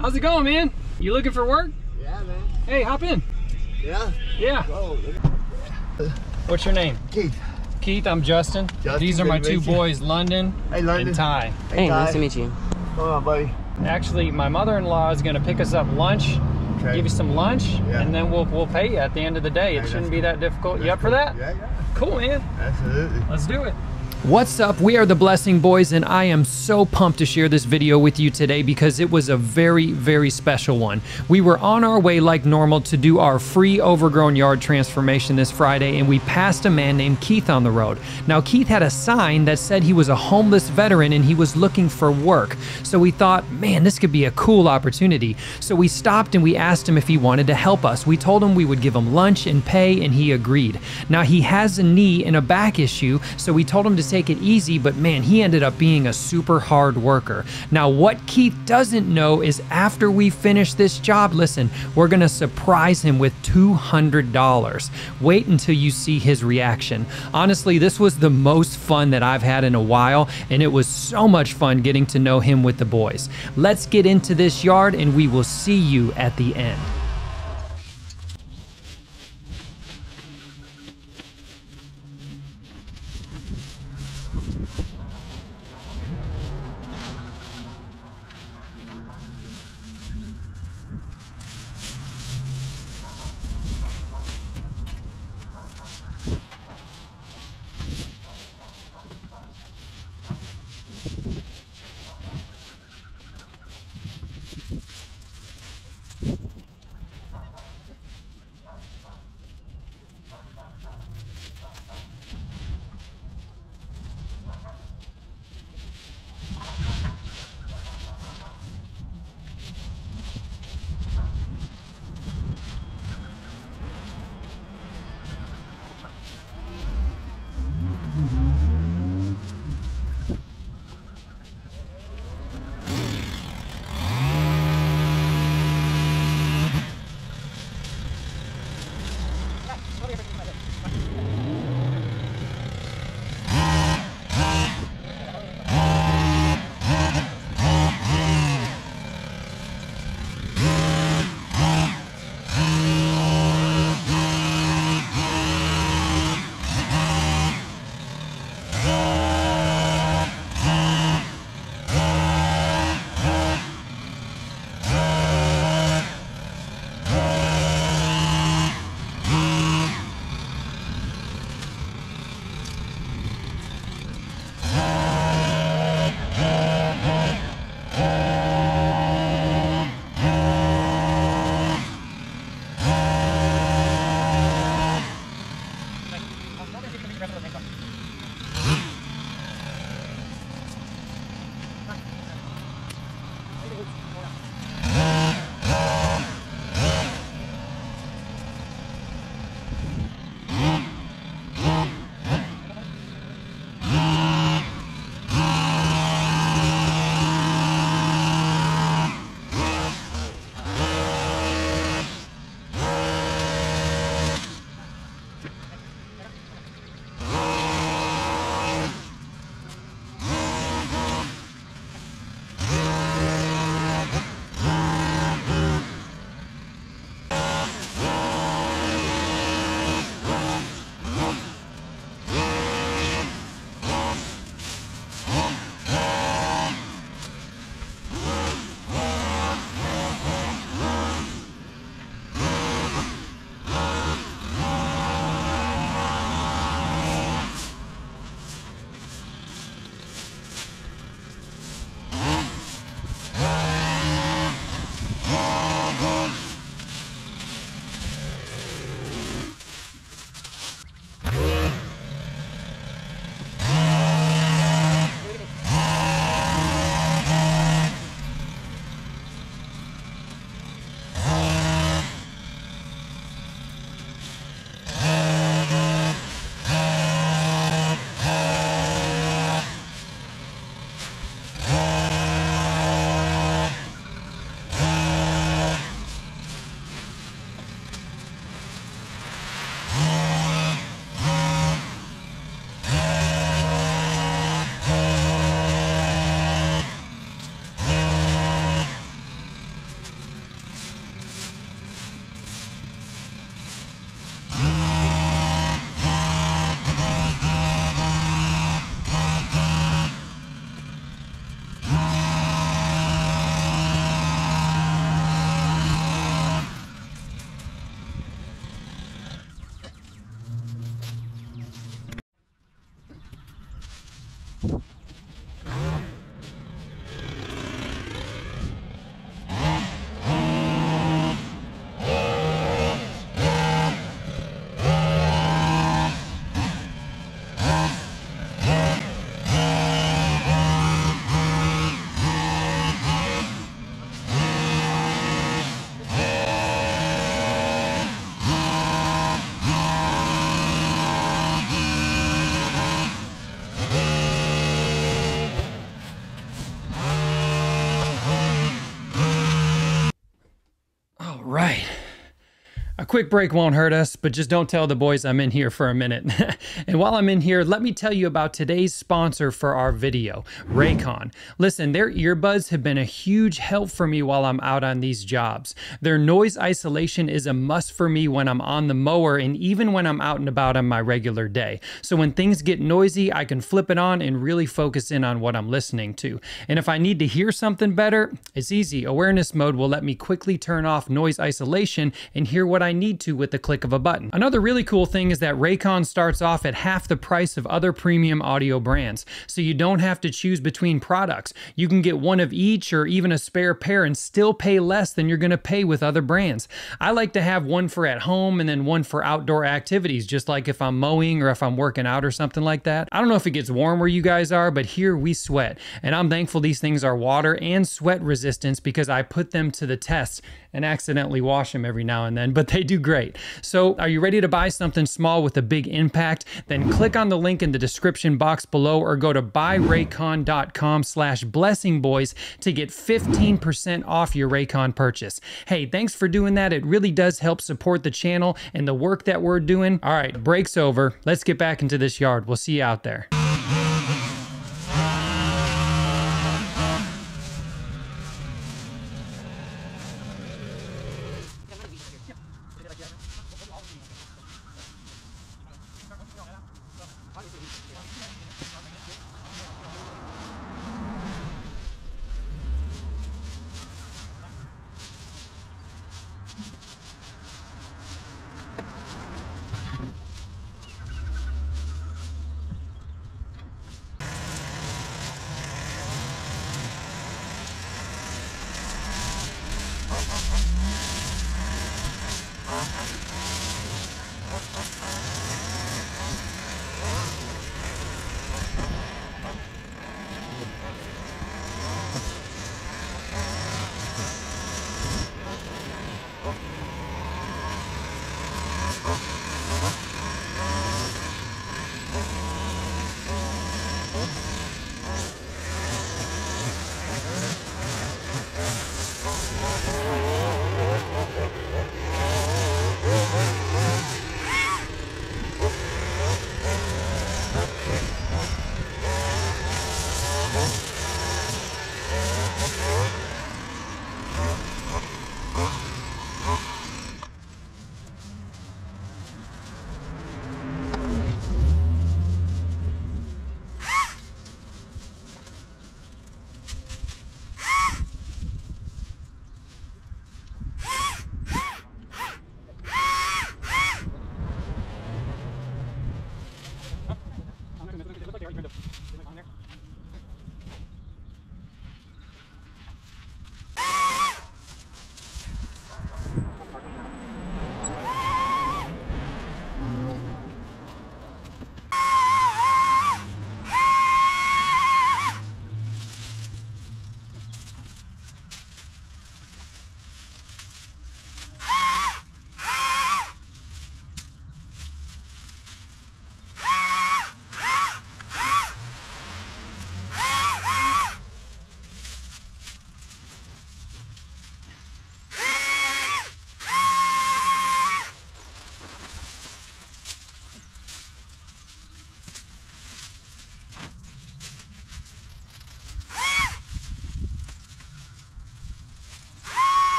How's it going, man? You looking for work? Yeah, man. Hey, hop in. Yeah? Yeah. Oh, What's your name? Keith. Keith, I'm Justin. These are my two boys, London, and Ty. Hey, nice to meet you. Hold on, buddy. Actually, my mother-in-law is going to pick us up lunch, give you some lunch, and then we'll pay you at the end of the day. It shouldn't be that difficult. You up for that? Yeah. Cool, man. Absolutely. Let's do it. What's up? We are the Blessing Boys, and I am so pumped to share this video with you today because it was a very, very special one. We were on our way like normal to do our free overgrown yard transformation this Friday, and we passed a man named Keith on the road. Now, Keith had a sign that said he was a homeless veteran and he was looking for work. So we thought, man, this could be a cool opportunity. So we stopped and we asked him if he wanted to help us. We told him we would give him lunch and pay, and he agreed. Now, he has a knee and a back issue, so we told him to take it easy, but man, he ended up being a super hard worker. Now, what Keith doesn't know is after we finish this job, listen, we're gonna surprise him with $200. Wait until you see his reaction. Honestly, this was the most fun that I've had in a while, and it was so much fun getting to know him with the boys. Let's get into this yard and we will see you at the end. All right. A quick break won't hurt us, but just don't tell the boys I'm in here for a minute. And while I'm in here, let me tell you about today's sponsor for our video, Raycon. Listen, their earbuds have been a huge help for me while I'm out on these jobs. Their noise isolation is a must for me when I'm on the mower and even when I'm out and about on my regular day. So when things get noisy, I can flip it on and really focus in on what I'm listening to. And if I need to hear something better, it's easy. Awareness mode will let me quickly turn off noise isolation and hear what I need to with the click of a button. Another really cool thing is that Raycon starts off at half the price of other premium audio brands, so you don't have to choose between products. You can get one of each or even a spare pair and still pay less than you're going to pay with other brands. I like to have one for at home and then one for outdoor activities, just like if I'm mowing or if I'm working out or something like that. I don't know if it gets warm where you guys are, but here we sweat, and I'm thankful these things are water and sweat resistance because I put them to the test and accidentally wash them every now and then, but they do great. So are you ready to buy something small with a big impact? Then click on the link in the description box below or go to buyraycon.com/blessingboys to get 15% off your Raycon purchase. Hey, thanks for doing that. It really does help support the channel and the work that we're doing. All right, break's over. Let's get back into this yard. We'll see you out there.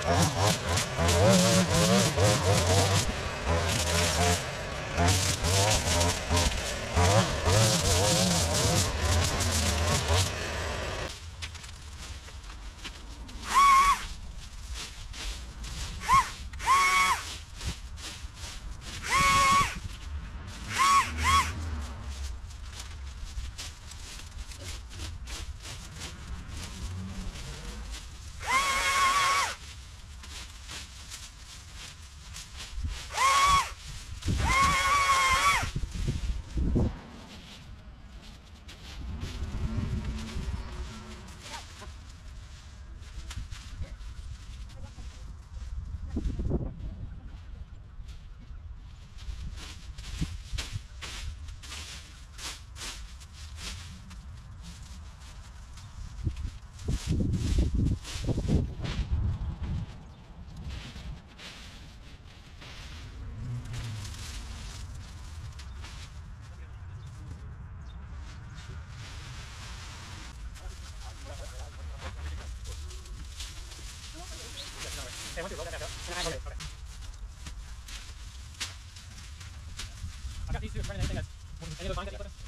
I've got these two. Anything that's any of those lines that you put in?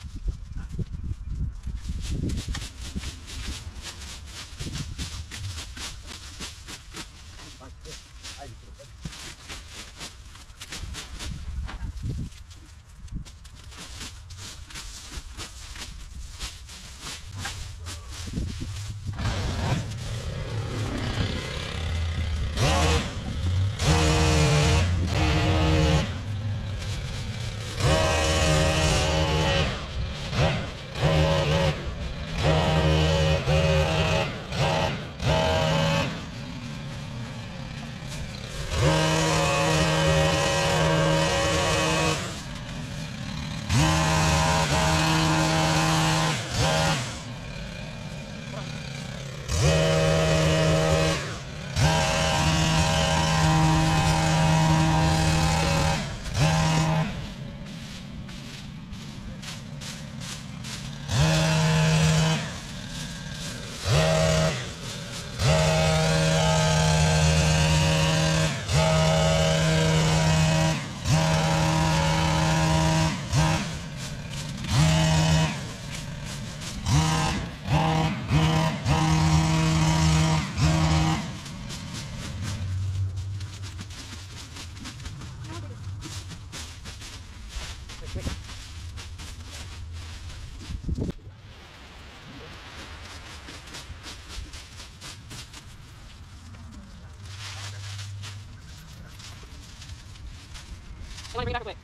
Bring it back away.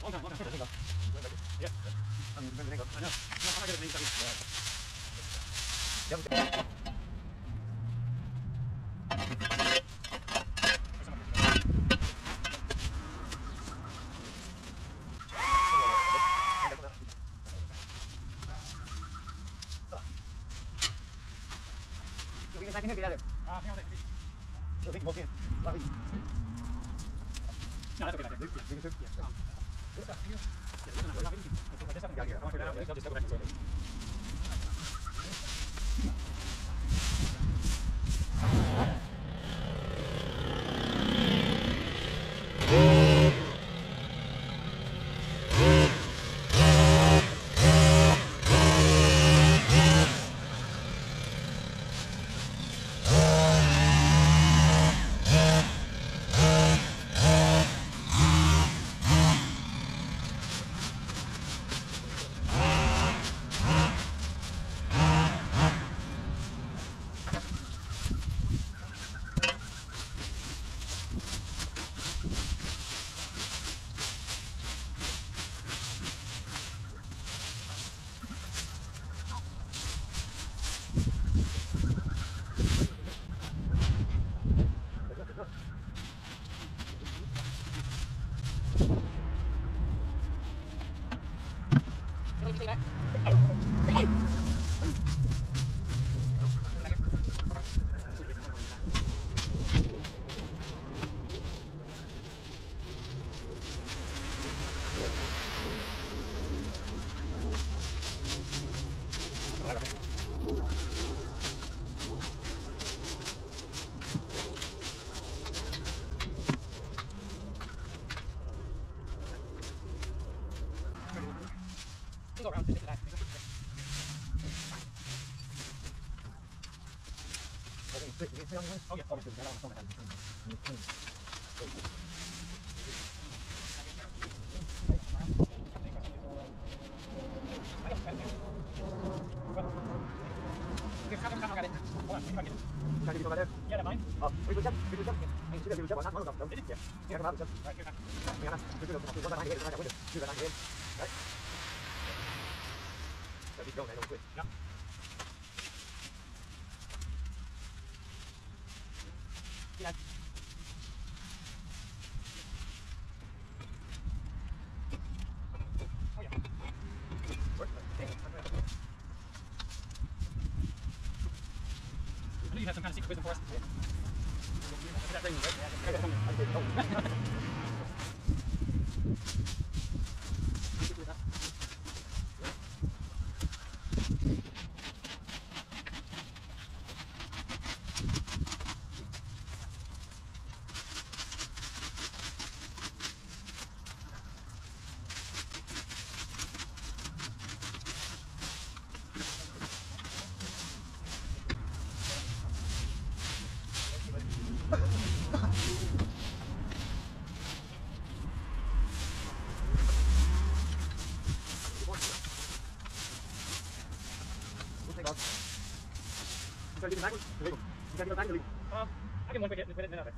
You have some kind of secret wisdom for us? Is that right? I can one quick hit and then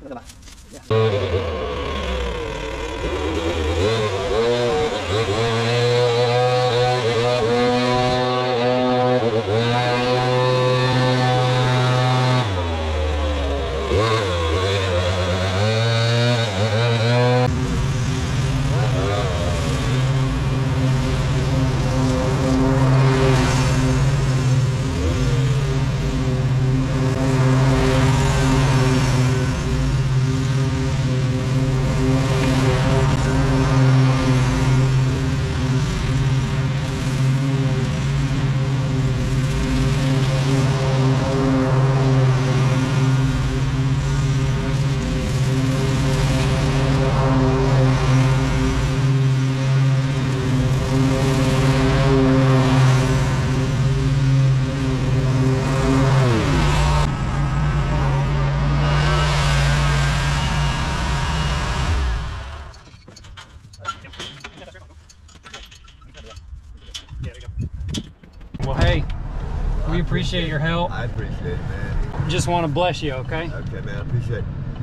Well, hey, we appreciate your help. I appreciate it, man. Just want to bless you, okay? Okay, man. I appreciate it.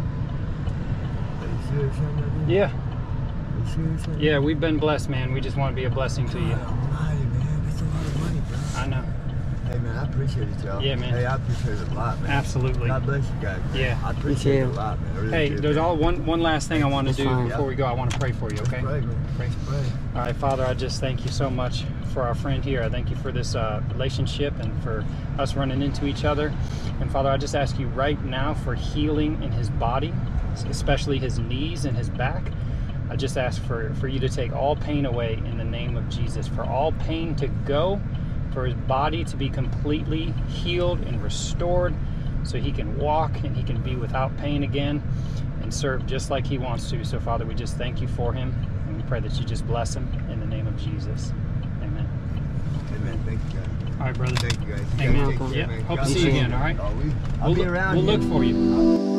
Are you serious on that, man? Yeah. Are you serious on that? Yeah, we've been blessed, man. We just want to be a blessing to you. Almighty, man. That's a lot of money, bro. I know. Hey, man, I appreciate it, y'all. Yeah, man. Hey, I appreciate it a lot, man. Absolutely. God bless you guys, man. Yeah. I appreciate it a lot, man. I really Hey, do, there's man. one last thing I want to do before we go. I want to pray for you, okay? Pray, man. Pray. Pray. All right, Father, I just thank you so much for our friend here. I thank you for this relationship and for us running into each other. And Father, I just ask you right now for healing in his body, especially his knees and his back. I just ask for you to take all pain away in the name of Jesus, for all pain to go, for his body to be completely healed and restored so he can walk and he can be without pain again and serve just like he wants to. So Father, we just thank you for him, and we pray that you just bless him in the name of Jesus. Amen. Amen. Thank you, guys. All right, brother. Thank you, guys. Amen. Take care, Yeah. man. Hope to God see you bless again, all right? I'll be around We'll here. look for you.